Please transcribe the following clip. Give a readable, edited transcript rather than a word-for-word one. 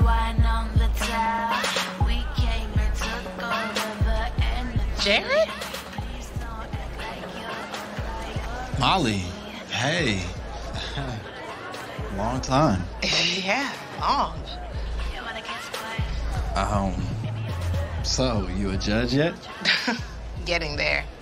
Jared? Molly, hey. Long time. Yeah, long. So, you a judge yet? Getting there.